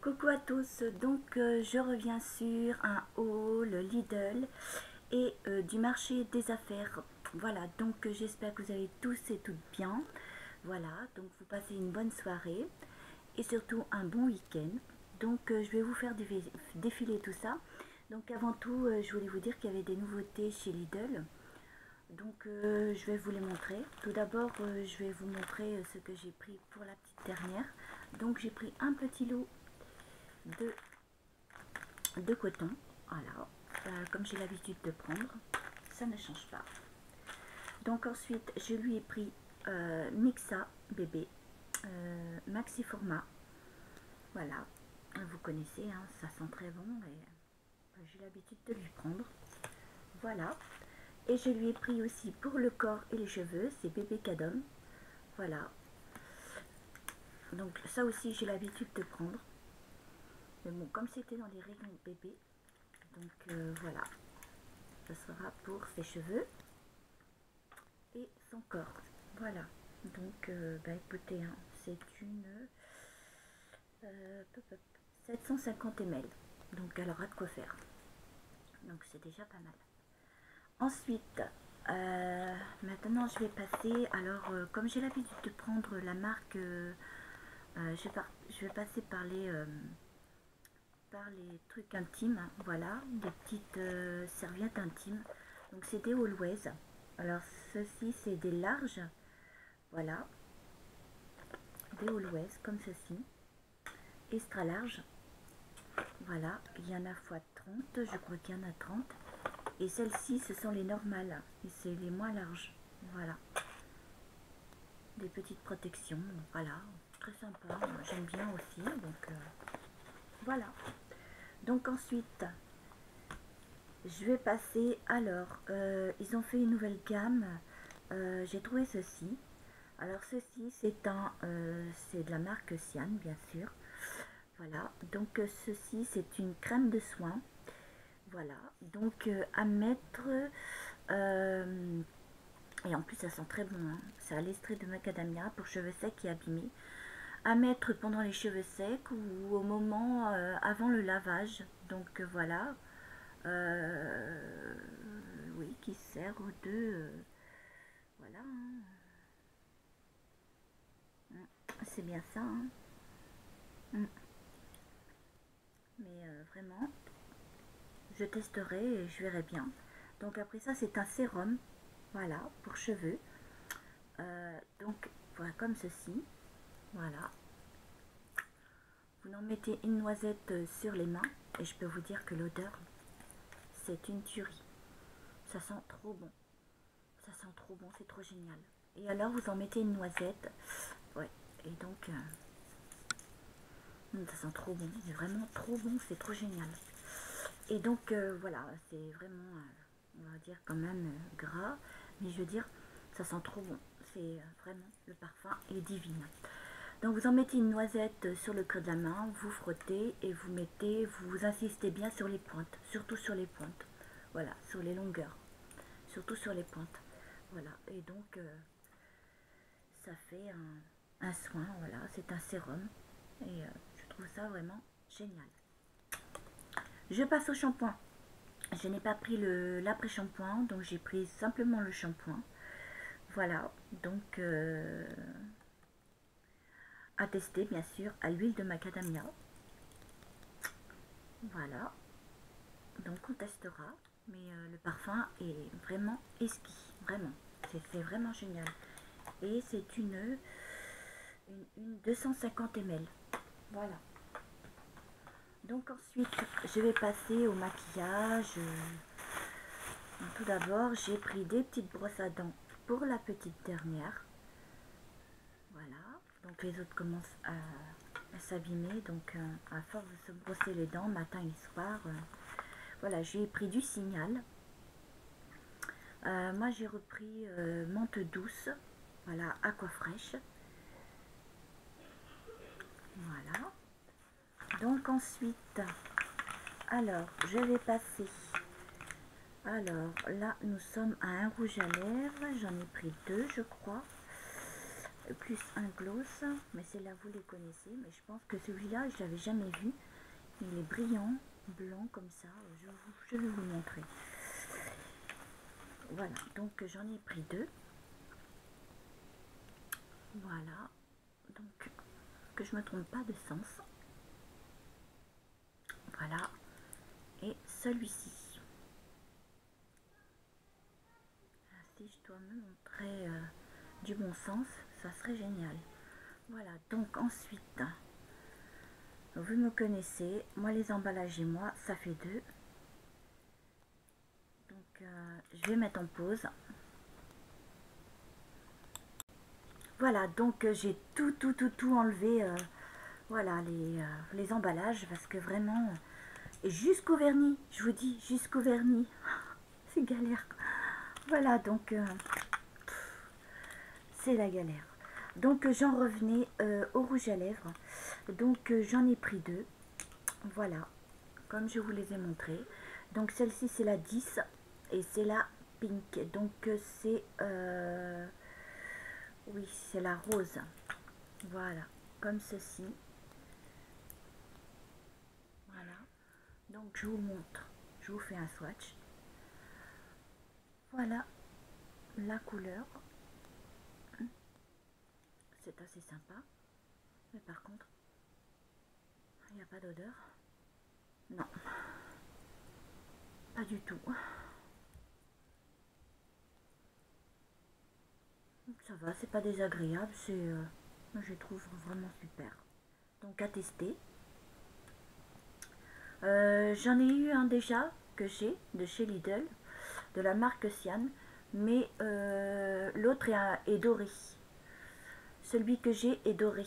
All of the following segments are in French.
Coucou à tous, donc je reviens sur un haul Lidl et du marché des affaires. Voilà, donc j'espère que vous allez tous et toutes bien. Voilà, donc vous passez une bonne soirée et surtout un bon week-end. Donc je vais vous faire défiler tout ça. Donc avant tout, je voulais vous dire qu'il y avait des nouveautés chez Lidl. Donc je vais vous les montrer. Tout d'abord, je vais vous montrer ce que j'ai pris pour la petite dernière. Donc j'ai pris un petit lot de coton, voilà, comme j'ai l'habitude de prendre, ça ne change pas. Donc ensuite je lui ai pris Mixa bébé maxi format, voilà, vous connaissez, hein, ça sent très bon et j'ai l'habitude de lui prendre, voilà. Et je lui ai pris aussi pour le corps et les cheveux, c'est bébé Cadom, voilà. Donc ça aussi j'ai l'habitude de prendre, mais bon, comme c'était dans les rayons bébé, donc voilà, ce sera pour ses cheveux et son corps. Voilà. Donc, bah écoutez, hein, c'est une 750 ml. Donc, elle aura de quoi faire. Donc, c'est déjà pas mal. Ensuite, maintenant, je vais passer. Alors, comme j'ai l'habitude de prendre la marque, je vais passer par les trucs intimes. Voilà, des petites serviettes intimes. Donc, c'est des Always. Alors, ceci, c'est des larges. Voilà, des Always comme ceci, extra large, voilà, il y en a x 30, je crois qu'il y en a 30, et celles-ci ce sont les normales, et c'est les moins larges, voilà, des petites protections, voilà, très sympa, j'aime bien aussi, donc voilà. Donc ensuite, je vais passer, alors, ils ont fait une nouvelle gamme, j'ai trouvé ceci, alors ceci c'est c'est de la marque Sian, bien sûr. Voilà, donc ceci c'est une crème de soin. Voilà, donc à mettre, et en plus ça sent très bon, hein. C'est à l'extrait de macadamia pour cheveux secs et abîmés. À mettre pendant les cheveux secs ou au moment avant le lavage. Donc voilà, oui, qui sert de, voilà, hein. C'est bien ça, hein. Mais vraiment, je testerai et je verrai bien. Donc après ça, c'est un sérum, voilà, pour cheveux. Donc voilà, comme ceci, voilà. Vous en mettez une noisette sur les mains et je peux vous dire que l'odeur, c'est une tuerie. Ça sent trop bon. Ça sent trop bon, c'est trop génial. Et alors vous en mettez une noisette, ouais. Et donc ça sent trop bon, c'est vraiment trop bon, c'est trop génial. Et donc voilà, c'est vraiment, on va dire quand même gras, mais je veux dire, ça sent trop bon. C'est vraiment, le parfum est divin. Donc vous en mettez une noisette sur le creux de la main, vous frottez et vous mettez, vous insistez bien sur les pointes, surtout sur les pointes. Voilà, sur les longueurs, surtout sur les pointes. Voilà, et donc ça fait un soin, voilà, c'est un sérum et je trouve ça vraiment génial. Je passe au shampoing. Je n'ai pas pris l'après-shampoing, donc j'ai pris simplement le shampoing. Voilà, donc à tester bien sûr à l'huile de macadamia. Voilà, donc on testera, mais le parfum est vraiment exquis, vraiment, c'est vraiment génial. Et c'est une 250 ml, voilà. Donc ensuite, je vais passer au maquillage. Tout d'abord, j'ai pris des petites brosses à dents pour la petite dernière. Voilà, donc les autres commencent à s'abîmer, donc à force de se brosser les dents matin et soir, voilà, j'ai pris du Signal. Moi j'ai repris menthe douce, voilà, aquafresh. Voilà, donc ensuite, alors je vais passer, alors là nous sommes à un rouge à lèvres, j'en ai pris deux je crois. plus un gloss, mais celle-là vous les connaissez, mais je pense que celui-là je l'avais jamais vu. Il est brillant, blanc comme ça, je vais vous le montrer. Voilà, donc j'en ai pris deux. Voilà, donc que je me trompe pas de sens. Voilà, et celui-ci. Si je dois me montrer du bon sens, ça serait génial. Voilà, donc ensuite, vous me connaissez, moi les emballages et moi, ça fait deux. Donc je vais mettre en pause. Voilà, donc j'ai tout enlevé, voilà, les emballages, parce que vraiment, jusqu'au vernis, je vous dis, jusqu'au vernis, c'est galère. Voilà, donc c'est la galère. Donc j'en revenais au rouge à lèvres. Donc j'en ai pris deux. Voilà, comme je vous les ai montrés. Donc celle-ci c'est la 10 et c'est la pink. Donc c'est oui, c'est la rose. Voilà, comme ceci. Voilà. Donc je vous montre. Je vous fais un swatch. Voilà la couleur. C'est assez sympa. Mais par contre, il n'y a pas d'odeur. Non, pas du tout. Ça va, c'est pas désagréable, c'est, je trouve vraiment super. Donc à tester. J'en ai eu un déjà que j'ai de chez Lidl, de la marque Sian, mais l'autre est doré. Celui que j'ai est doré.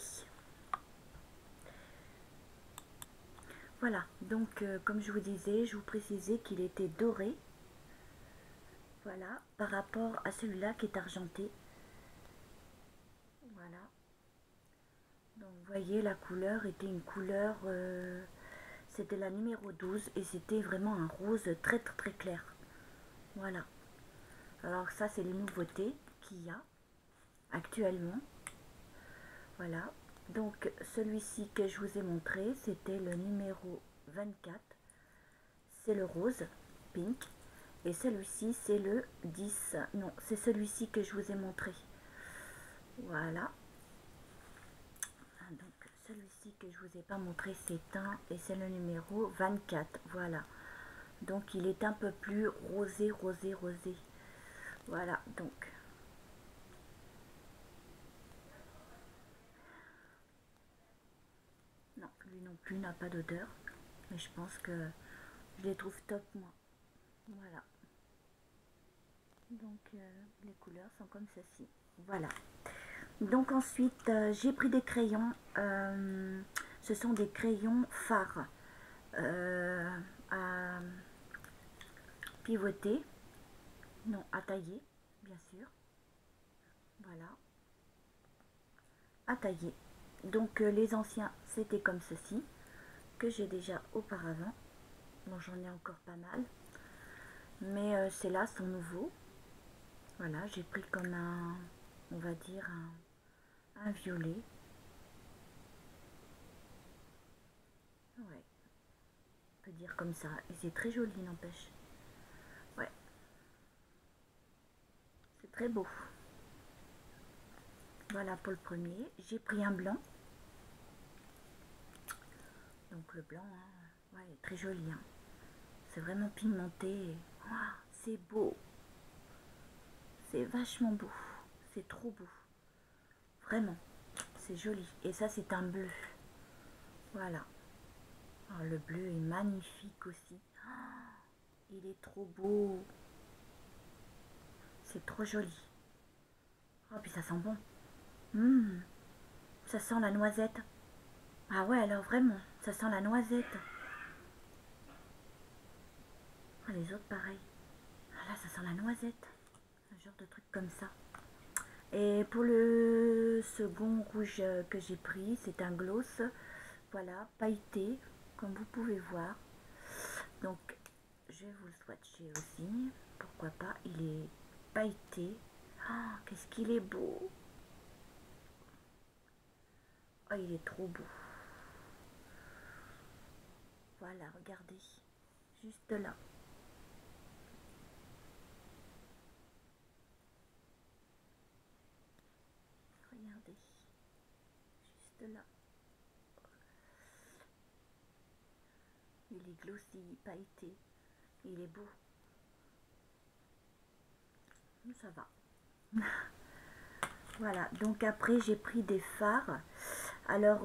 Voilà, donc comme je vous disais, je vous précisais qu'il était doré. Voilà, par rapport à celui-là qui est argenté. Voilà. Donc vous voyez, la couleur était une couleur, c'était la numéro 12 et c'était vraiment un rose très clair. Voilà. Alors ça c'est les nouveautés qu'il y a actuellement. Voilà. Donc celui-ci que je vous ai montré, c'était le numéro 24. C'est le rose, pink. Et celui-ci c'est le 10. Non, c'est celui-ci que je vous ai montré. Voilà. Donc celui-ci que je vous ai pas montré, c'est un et c'est le numéro 24. Voilà. Donc il est un peu plus rosé. Voilà, donc non, lui non plus n'a pas d'odeur, mais je pense que je les trouve top moi. Voilà. Donc les couleurs sont comme ceci. Voilà. Donc ensuite j'ai pris des crayons. Ce sont des crayons fards à pivoter, non à tailler, bien sûr. Voilà, à tailler. Donc les anciens c'était comme ceci que j'ai déjà auparavant. Bon, j'en ai encore pas mal, mais ceux-là sont nouveaux. Voilà, j'ai pris comme un, on va dire un violet. Ouais, on peut dire comme ça. Et c'est très joli, n'empêche. Ouais, c'est très beau. Voilà pour le premier. J'ai pris un blanc. Donc le blanc, hein, ouais, très joli. Hein. C'est vraiment pigmenté. Oh, c'est beau. C'est vachement beau. C'est trop beau. Vraiment. C'est joli. Et ça, c'est un bleu. Voilà. Oh, le bleu est magnifique aussi. Oh, il est trop beau. C'est trop joli. Oh, puis ça sent bon. Mmh, ça sent la noisette. Ah ouais, alors vraiment, ça sent la noisette. Ah, les autres, pareil. Ah là, ça sent la noisette. Un genre de truc comme ça. Et pour le second rouge que j'ai pris, c'est un gloss. Voilà, pailleté, comme vous pouvez voir. Donc, je vais vous le swatcher aussi. Pourquoi pas, il est pailleté. Ah, qu'est-ce qu'il est beau. Oh, il est trop beau. Voilà, regardez. Juste là. Regardez. Juste là. Il est glossy, pailleté. Il est beau. Ça va. Voilà, donc après j'ai pris des fards. Alors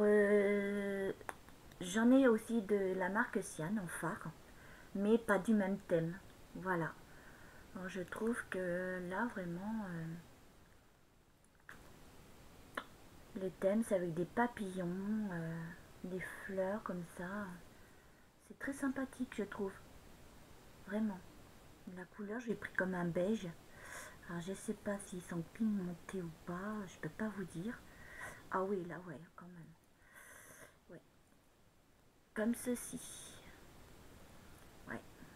j'en ai aussi de la marque Sian en fard, mais pas du même thème. Voilà. Alors, je trouve que là vraiment le thème c'est avec des papillons, des fleurs comme ça. C'est très sympathique je trouve. Vraiment. La couleur j'ai pris comme un beige. Alors je sais pas s'ils sont pigmentés ou pas, je peux pas vous dire. Ah oui là ouais quand même. Ouais. Comme ceci. Ouais.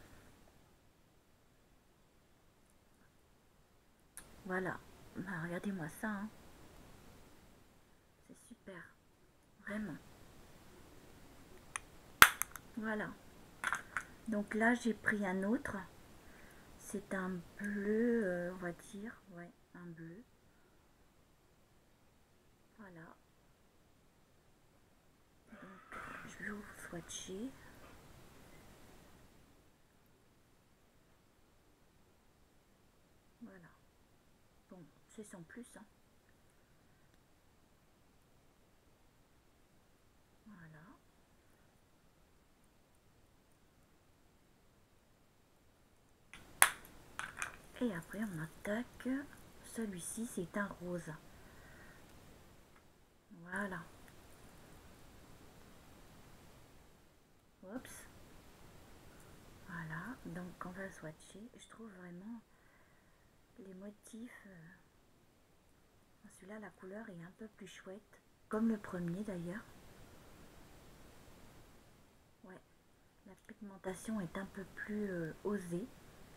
Voilà. Bah, regardez-moi ça. Hein. C'est super. Vraiment. Voilà. Donc là, j'ai pris un autre. C'est un bleu, on va dire. Ouais, un bleu. Voilà. Donc, je vais vous swatcher. Voilà. Bon, c'est sans plus. Hein. Voilà. Et après, on attaque. Celui-ci, c'est un rose. Voilà. Oups. Voilà. Donc, on va swatcher. Je trouve vraiment les motifs. Celui-là, la couleur est un peu plus chouette. Comme le premier d'ailleurs. Ouais. La pigmentation est un peu plus osée.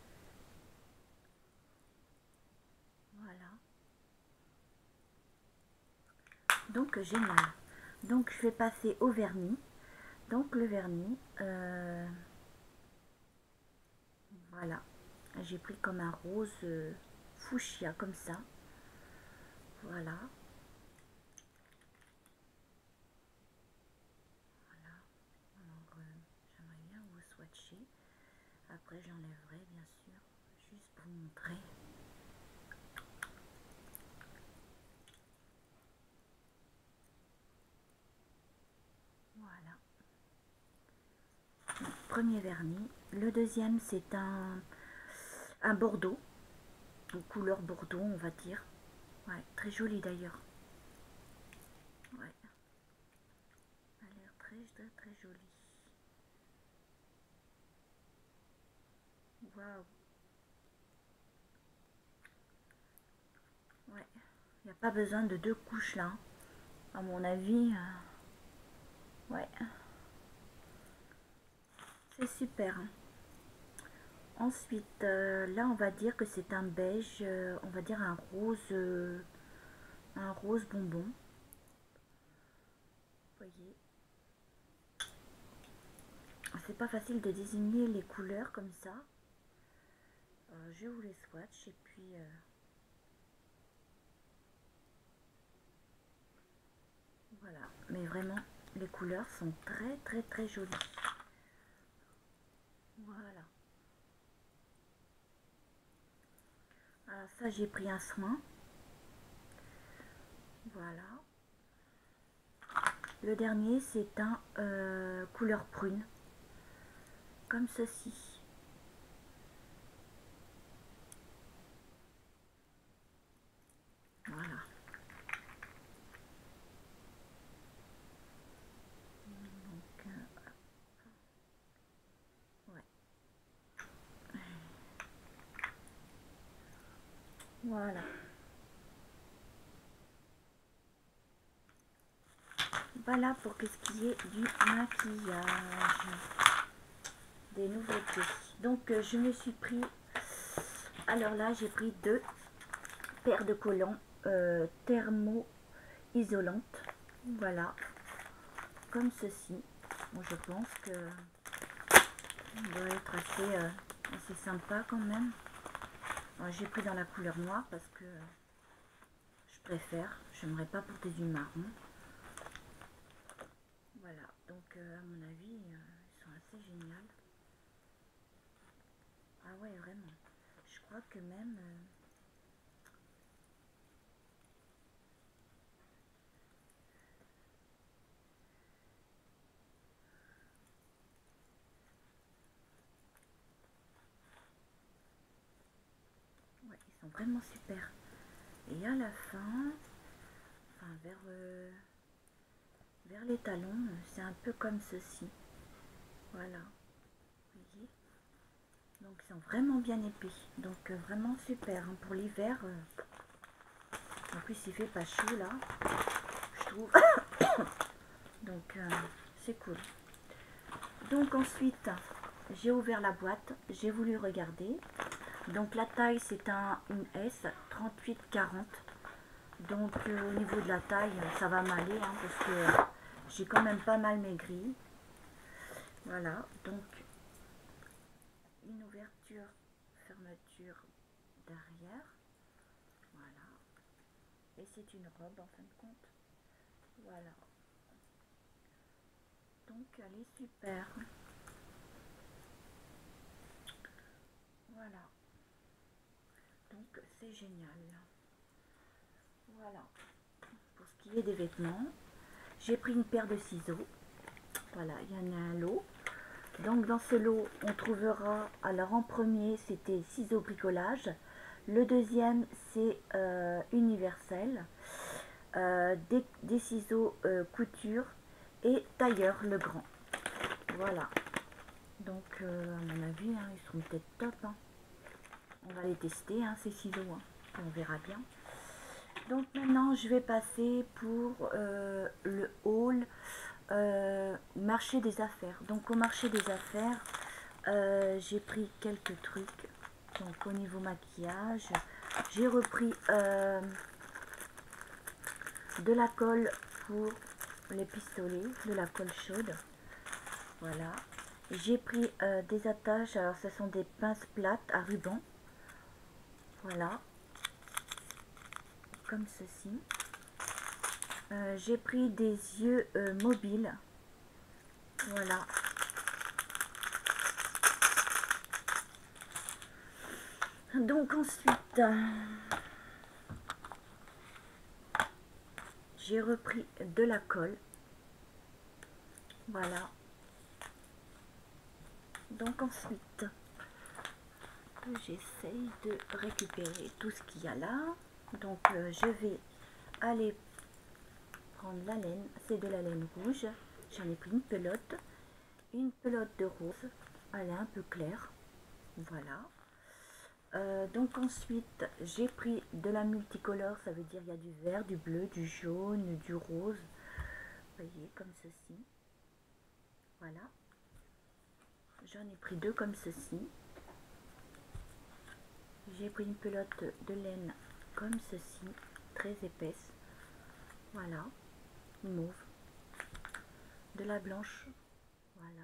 Voilà. Donc génial. Donc je vais passer au vernis. Donc le vernis, voilà. J'ai pris comme un rose fuchsia comme ça. Voilà. Voilà. Alors j'aimerais bien vous swatcher. Après j'enlèverai bien sûr. Juste pour vous montrer. Voilà. Donc, premier vernis. Le deuxième c'est un bordeaux. Une couleur bordeaux on va dire. Ouais, très joli d'ailleurs. Ouais. Elle a l'air très très très jolie. Waouh. Ouais. Il n'y a pas besoin de deux couches là. À mon avis. Ouais. C'est super. Ensuite, là on va dire que c'est un beige. On va dire un rose bonbon. Vous voyez. C'est pas facile de désigner les couleurs comme ça. Je vous les swatch et puis voilà. Mais vraiment, les couleurs sont très très très jolies. Voilà. Alors ça, j'ai pris un soin. Voilà. Le dernier, c'est un couleur prune. Comme ceci. Voilà. Donc, ouais. Voilà. Voilà pour ce qui est du maquillage. Des nouveautés. Donc, je me suis pris... Alors là, j'ai pris deux paires de collants thermo-isolantes. Voilà, comme ceci. Bon, je pense que ça doit être assez sympa quand même. J'ai pris dans la couleur noire parce que je préfère. J'aimerais pas porter du marron. Voilà, donc à mon avis, ils sont assez géniaux. Ah ouais, vraiment. Je crois que même... ouais, ils sont vraiment super. Et à la fin, enfin vers les talons, c'est un peu comme ceci. Voilà, vous voyez. Donc ils sont vraiment bien épais. Donc vraiment super. Hein. Pour l'hiver, en plus il fait pas chaud là, je trouve. Donc c'est cool. Donc ensuite, j'ai ouvert la boîte, j'ai voulu regarder. Donc la taille c'est une S 38-40. Donc au niveau de la taille, ça va m'aller hein, parce que j'ai quand même pas mal maigri. Voilà, donc une ouverture, fermeture derrière. Voilà. Et c'est une robe en fin de compte. Voilà. Donc elle est super. Voilà. Donc c'est génial. Voilà. Pour ce qui est des vêtements, j'ai pris une paire de ciseaux. Voilà, il y en a un lot. Donc dans ce lot, on trouvera, alors en premier, c'était ciseaux bricolage. Le deuxième, c'est universel. Des ciseaux couture et tailleur le grand. Voilà. Donc à mon avis, hein, ils seront peut-être top. Hein. On va les tester, hein, ces ciseaux. Hein. On verra bien. Donc maintenant, je vais passer pour le haul marché des affaires. Donc au marché des affaires, j'ai pris quelques trucs. Donc au niveau maquillage, j'ai repris de la colle pour les pistolets, de la colle chaude. Voilà. J'ai pris des attaches, alors ce sont des pinces plates à ruban. Voilà. Comme ceci. J'ai pris des yeux mobiles. Voilà. Donc ensuite, j'ai repris de la colle. Voilà. Donc ensuite, j'essaye de récupérer tout ce qu'il y a là. Donc je vais aller prendre la laine. C'est de la laine rouge. J'en ai pris une pelote. Une pelote de rose. Elle est un peu claire. Voilà. Donc ensuite, j'ai pris de la multicolore. Ça veut dire il y a du vert, du bleu, du jaune, du rose. Vous voyez, comme ceci. Voilà. J'en ai pris deux comme ceci. J'ai pris une pelote de laine comme ceci, très épaisse. Voilà, mauve. De la blanche. Voilà.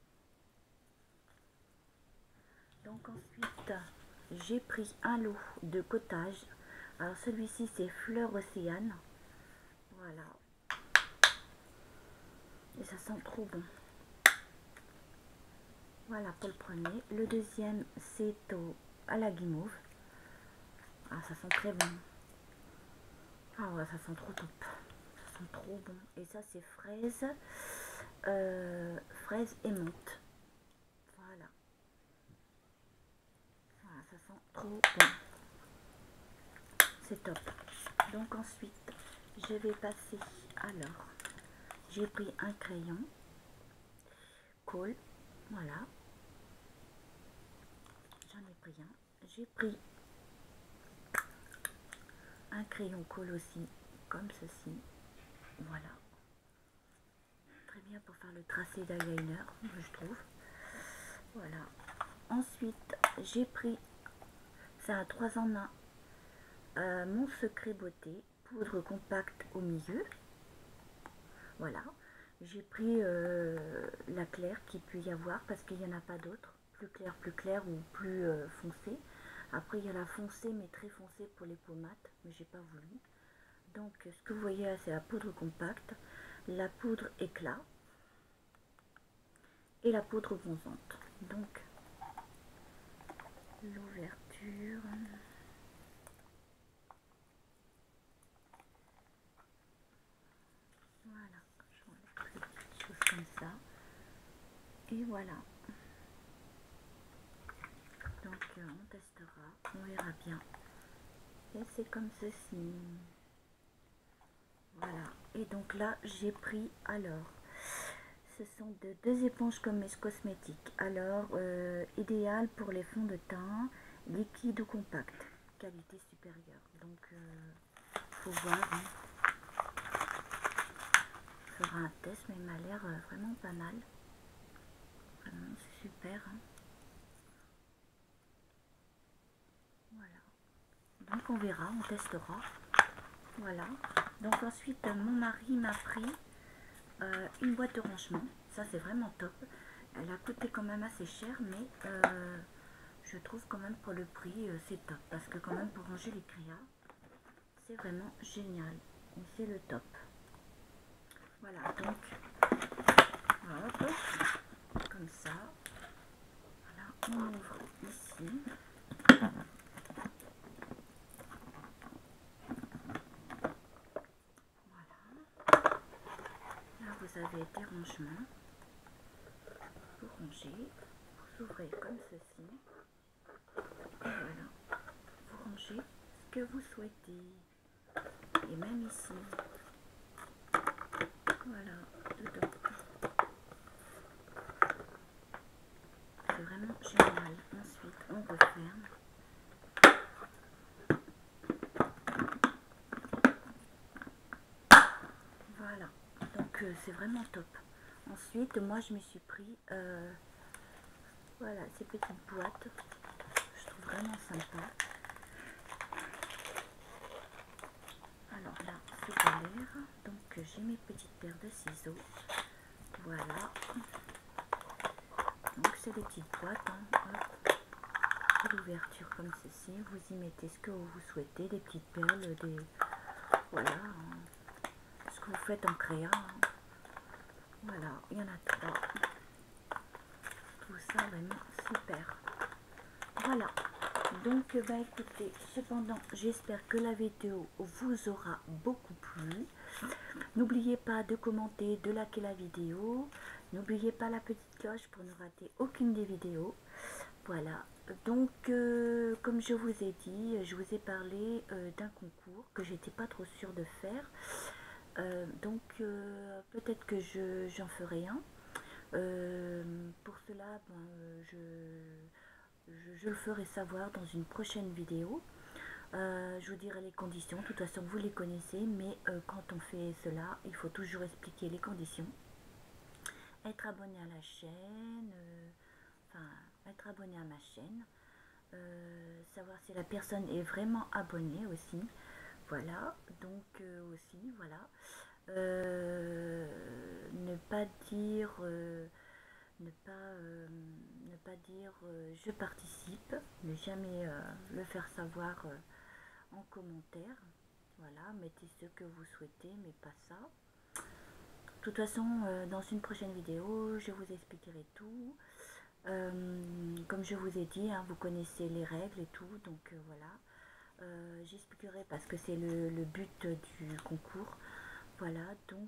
Donc ensuite, j'ai pris un lot de cottage. Alors celui-ci, c'est Fleur Océane. Voilà. Et ça sent trop bon. Voilà pour le premier. Le deuxième, c'est à la guimauve. Ah, ça sent très bon. Ah ouais, ça sent trop top. Ça sent trop bon. Et ça, c'est fraise. Fraise et menthe. Voilà. Voilà, ça sent trop bon. C'est top. Donc ensuite, je vais passer. Alors, j'ai pris un crayon. Colle. Voilà. J'en ai pris un. J'ai pris un crayon colle aussi, comme ceci. Voilà. Très bien pour faire le tracé d'eyeliner, je trouve. Voilà. Ensuite, j'ai pris, ça a 3 en 1, mon secret beauté, poudre compacte au milieu. Voilà, j'ai pris la claire qu'il peut y avoir parce qu'il n'y en a pas d'autres, plus clair ou plus foncé. Après il y a la foncée mais très foncée pour les peaux mates, mais j'ai pas voulu. Donc ce que vous voyez là c'est la poudre compacte, la poudre éclat et la poudre bronzante. Donc l'ouverture, voilà, j'enlève les petites choses comme ça et voilà. Donc on testera, on verra bien. Et c'est comme ceci. Voilà. Et donc là j'ai pris alors. Ce sont deux éponges comme mes cosmétiques. Alors idéal pour les fonds de teint, liquide ou compact. Qualité supérieure. Donc faut voir. Hein. On fera un test, mais il m'a l'air vraiment pas mal. Vraiment c'est super. Hein. Voilà. Donc on verra, on testera. Voilà. Donc ensuite mon mari m'a pris une boîte de rangement. Ça c'est vraiment top. Elle a coûté quand même assez cher, mais je trouve quand même pour le prix c'est top. Parce que quand même pour ranger les créas, c'est vraiment génial. Et c'est le top. Voilà, donc hop, comme ça. Voilà, on ouvre ici. Là, vous avez des rangements pour ranger. Vous ouvrez comme ceci. Et voilà, vous rangez ce que vous souhaitez. Et même ici. Voilà, dedans. C'est vraiment génial. Ensuite, on referme. Voilà, donc c'est vraiment top. Ensuite, moi je me suis pris voilà, ces petites boîtes. Je trouve vraiment sympa. Alors là, c'est pas l'air. Donc j'ai mes petites paires de ciseaux. Voilà. Donc c'est des petites boîtes. Hein. L'ouverture comme ceci. Vous y mettez ce que vous souhaitez. Des petites perles, des... Voilà. Hein. Ce que vous faites en créa. Hein. Voilà, il y en a 3. Je trouve ça vraiment super. Voilà. Donc, bah écoutez, cependant, j'espère que la vidéo vous aura beaucoup plu. N'oubliez pas de commenter, de liker la vidéo. N'oubliez pas la petite cloche pour ne rater aucune des vidéos. Voilà. Donc, comme je vous ai dit, je vous ai parlé d'un concours que j'étais pas trop sûre de faire. Donc, peut-être que j'en ferai un. Pour cela, ben, je le ferai savoir dans une prochaine vidéo. Je vous dirai les conditions. De toute façon, vous les connaissez, mais quand on fait cela, il faut toujours expliquer les conditions. Être abonné à la chaîne, enfin, être abonné à ma chaîne. Savoir si la personne est vraiment abonnée aussi. Voilà, donc aussi, voilà. Ne pas dire ne pas dire je participe, ne jamais le faire savoir en commentaire. Voilà, mettez ce que vous souhaitez, mais pas ça. De toute façon, dans une prochaine vidéo, je vous expliquerai tout. Comme je vous ai dit, hein, vous connaissez les règles et tout, donc voilà. J'expliquerai parce que c'est le but du concours. Voilà, donc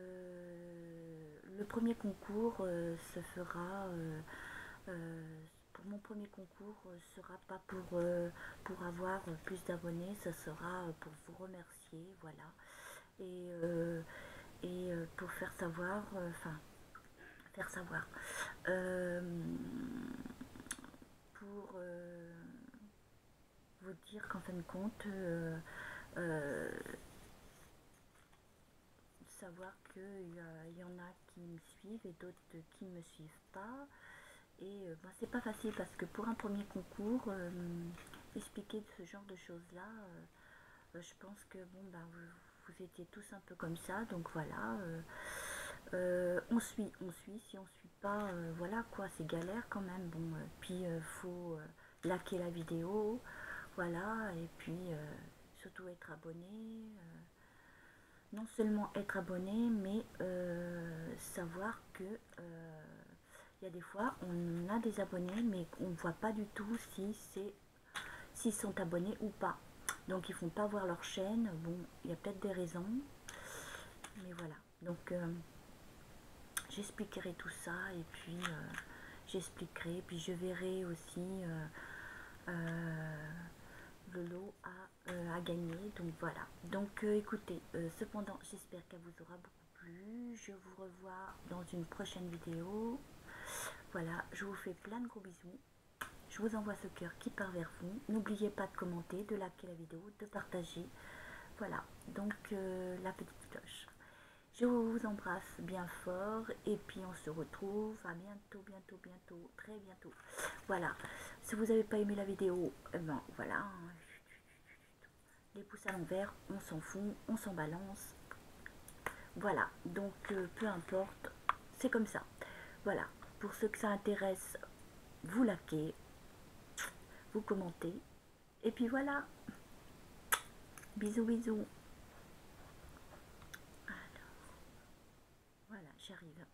le premier concours se fera, pour mon premier concours, sera pas pour avoir plus d'abonnés, ce sera pour vous remercier, voilà. Et pour faire savoir, enfin, faire savoir, pour vous dire qu'en fin de compte, savoir qu'il y en a qui me suivent et d'autres qui ne me suivent pas. Et ben, c'est pas facile parce que pour un premier concours, expliquer ce genre de choses là, je pense que bon ben vous étiez tous un peu comme ça, donc voilà. On suit, si on suit pas, voilà quoi, c'est galère quand même. Bon, puis faut liker la vidéo, voilà, et puis surtout être abonné. Non seulement être abonné, mais savoir que il y a des fois on a des abonnés, mais on ne voit pas du tout si c'est s'ils sont abonnés ou pas. Donc ils font pas voir leur chaîne. Bon, il y a peut-être des raisons, mais voilà. Donc j'expliquerai tout ça et puis j'expliquerai, puis je verrai aussi le lot à gagner. Donc voilà. Donc écoutez, cependant j'espère qu'elle vous aura beaucoup plu. Je vous revois dans une prochaine vidéo. Voilà, je vous fais plein de gros bisous. Je vous envoie ce cœur qui part vers vous. N'oubliez pas de commenter, de liker la vidéo, de partager. Voilà, donc la petite cloche. Je vous embrasse bien fort et puis on se retrouve à bientôt, bientôt, bientôt, très bientôt. Voilà, si vous n'avez pas aimé la vidéo, eh ben voilà, les pouces à l'envers, on s'en fout, on s'en balance. Voilà, donc peu importe, c'est comme ça. Voilà, pour ceux que ça intéresse, vous likez, vous commentez. Et puis voilà, bisous, bisous. Alors, voilà, j'arrive.